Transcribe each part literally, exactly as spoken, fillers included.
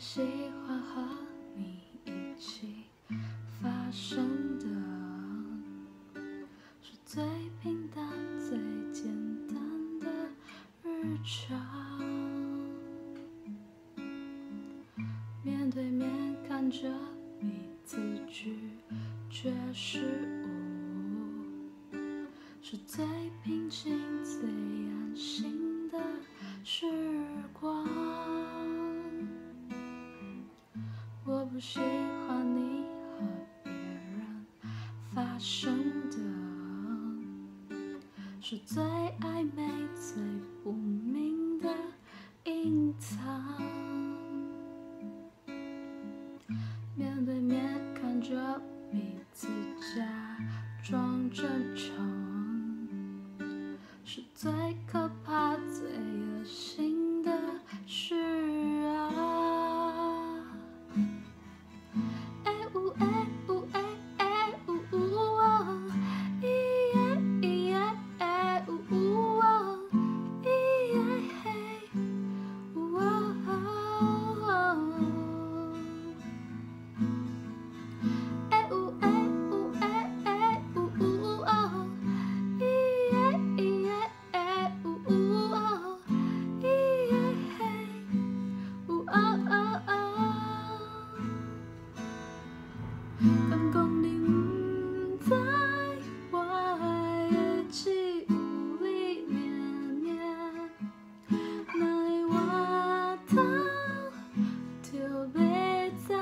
喜欢和你一起发生的，是最平淡、最简单的日常。面对面看着彼此拒绝失误，是最平静、最安心的时光。我不喜欢你和别人发生的，是最暧昧、最不明的隐藏。面对面看着彼此假装真诚，是最可怕、最恶心的事啊！哎呜哎呜哎哎呜呜哦，咿耶咿耶哎呜呜哦，咿耶嘿呜哦。哎呜哎呜哎哎呜呜哦，咿耶咿耶哎呜呜哦，咿耶嘿呜哦哦哦。敢讲你不知我的气有你念念，哪会我头就要走？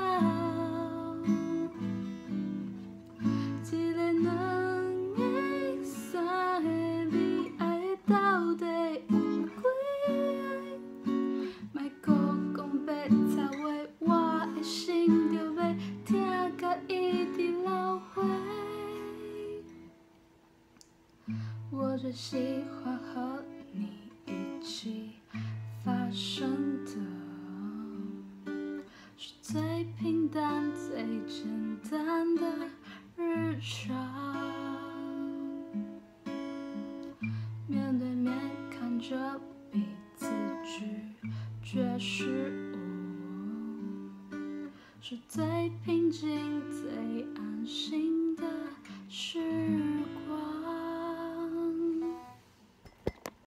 一个、两个、三个，你爱的到底有几个？莫搁讲白贼话，我的心就要痛甲一直流血。我最喜欢和你一起发生的，是最平淡、最简单的日常。面对面看着彼此拒绝失误，是最平静、最安心的时光。